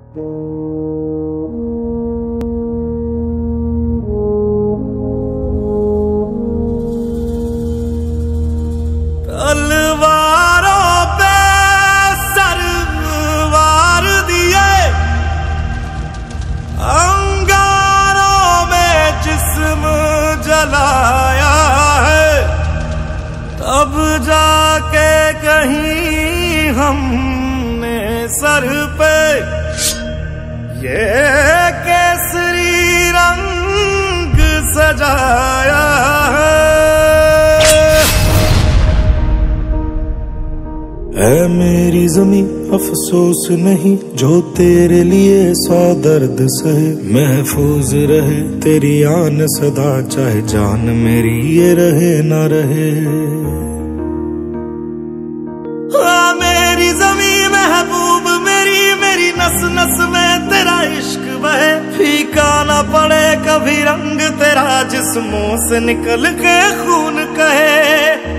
तलवारों पे सरवार दिए, अंगारों में जिस्म जलाया है, तब जाके कहीं हमने सर पे ये केसरी रंग सजाया है। ऐ मेरी ज़मीं अफसोस नहीं जो तेरे लिए 100 दर्द सहे, महफूज रहे तेरी आन सदा चाहे जान मेरी ये रहे ना रहे। मेरी ज़मीं महबूब मेरी, मेरी नस नस में तेरा इश्क बहे, फीका ना पड़े कभी रंग तेरा जिस्मों से निकल के खून कहे।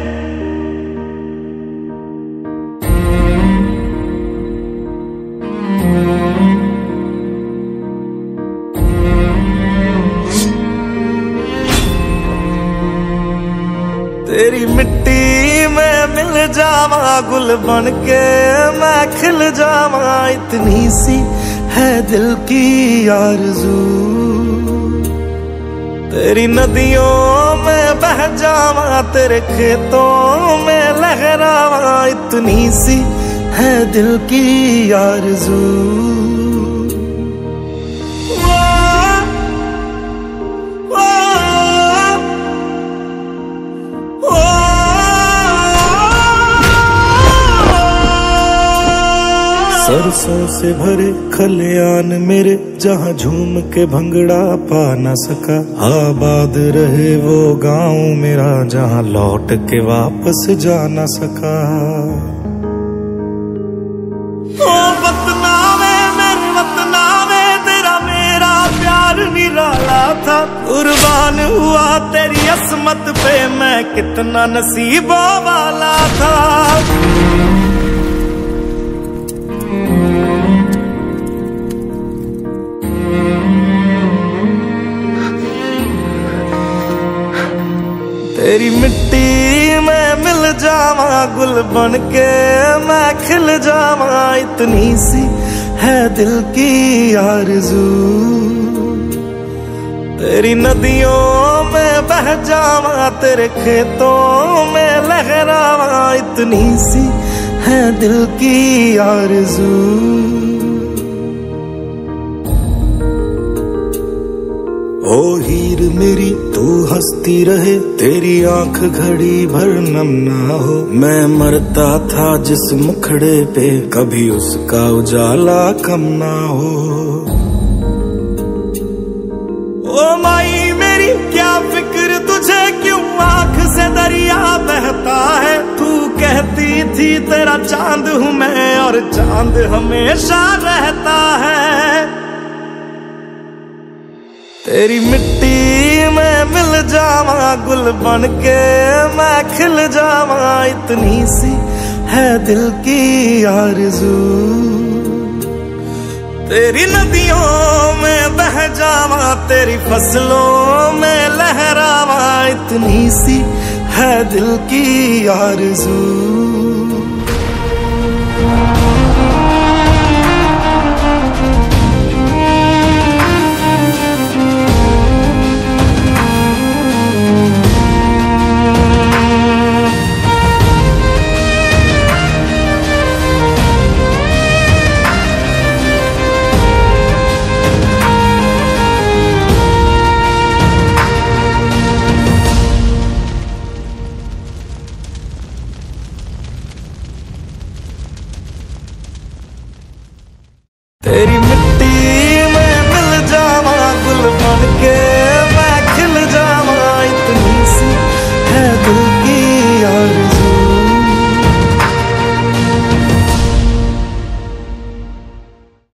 तेरी मिट्टी में मिल जावा गुल बन के मैं खिल जावा, इतनी सी है दिल की आरज़ू। तेरी नदियों में बह जावा तेरे खेतों में लहरावा, इतनी सी है दिल की आरज़ू। सरसों से भरे खलियान मेरे जहाँ झूम के भंगड़ा पा न सका, आबाद रहे वो गांव मेरा जहाँ लौट के वापस जा न सका। ओ वतना में मेरे वतना में तेरा मेरा प्यार निराला था, कुर्बान हुआ तेरी असमत पे मैं कितना नसीबों वाला था। तेरी मिट्टी में मिल जावा गुल बन के मैं खिल जावा, इतनी सी है दिल की आरज़ू। तेरी नदियों में बह जावा तेरे खेतों में लहरावा, इतनी सी है दिल की आरज़ू। ओ हीर मेरी तू हंसती रहे तेरी आंख घड़ी भर नम ना हो, मैं मरता था जिस मुखड़े पे कभी उसका उजाला कम ना हो। ओ माई मेरी क्या फिक्र तुझे क्यों आंख से दरिया बहता है, तू कहती थी तेरा चांद हूँ मैं और चांद हमेशा रहता है। तेरी मिट्टी में मिल जावा गुल बन के मैं खिल जावा, इतनी सी है दिल की आरज़ू। तेरी नदियों में बह जावा तेरी फसलों में लहरावा, इतनी सी है दिल की आरज़ू।